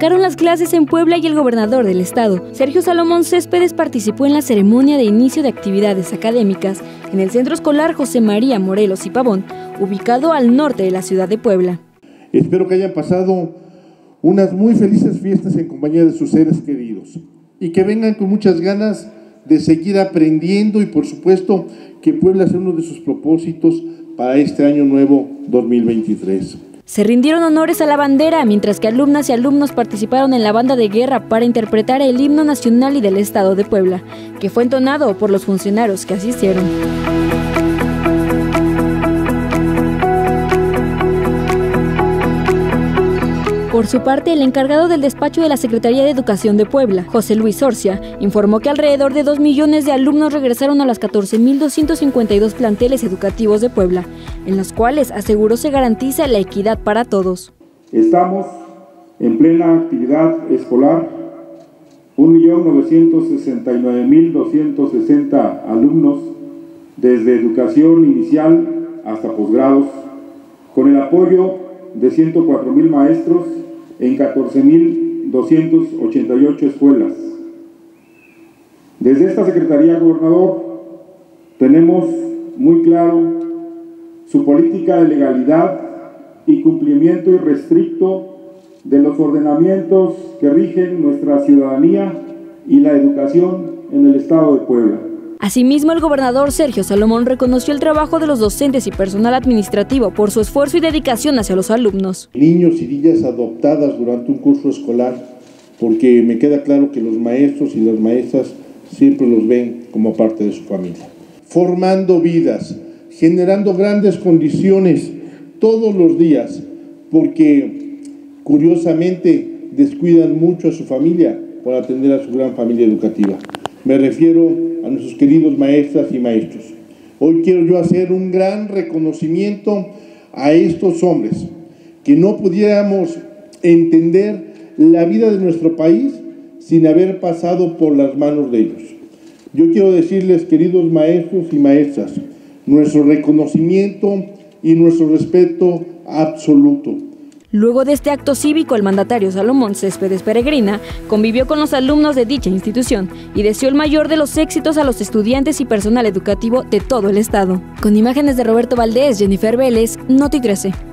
arrancaron las clases en Puebla y el gobernador del estado, Sergio Salomón Céspedes, participó en la ceremonia de inicio de actividades académicas en el Centro Escolar José María Morelos y Pavón, ubicado al norte de la ciudad de Puebla. Espero que hayan pasado unas muy felices fiestas en compañía de sus seres queridos y que vengan con muchas ganas de seguir aprendiendo y por supuesto que Puebla sea uno de sus propósitos para este año nuevo 2023. Se rindieron honores a la bandera, mientras que alumnas y alumnos participaron en la banda de guerra para interpretar el himno nacional y del estado de Puebla, que fue entonado por los funcionarios que asistieron. Por su parte, el encargado del despacho de la Secretaría de Educación de Puebla, José Luis Orcia, informó que alrededor de 2 millones de alumnos regresaron a las 14.252 planteles educativos de Puebla, en los cuales aseguró se garantiza la equidad para todos. Estamos en plena actividad escolar, 1.969.260 alumnos desde educación inicial hasta posgrados, con el apoyo de 104.000 maestros en 14.288 escuelas. Desde esta Secretaría, gobernador, tenemos muy claro su política de legalidad y cumplimiento irrestricto de los ordenamientos que rigen nuestra ciudadanía y la educación en el estado de Puebla. Asimismo, el gobernador Sergio Salomón reconoció el trabajo de los docentes y personal administrativo por su esfuerzo y dedicación hacia los alumnos. Niños y niñas adoptadas durante un curso escolar, porque me queda claro que los maestros y las maestras siempre los ven como parte de su familia. Formando vidas, generando grandes condiciones todos los días, porque curiosamente descuidan mucho a su familia por atender a su gran familia educativa. Me refiero a nuestros queridos maestras y maestros. Hoy quiero yo hacer un gran reconocimiento a estos hombres, que no pudiéramos entender la vida de nuestro país sin haber pasado por las manos de ellos. Yo quiero decirles, queridos maestros y maestras, nuestro reconocimiento y nuestro respeto absoluto. Luego de este acto cívico, el mandatario Salomón Céspedes Peregrina convivió con los alumnos de dicha institución y deseó el mayor de los éxitos a los estudiantes y personal educativo de todo el estado. Con imágenes de Roberto Valdés, Jennifer Vélez, Noti 13.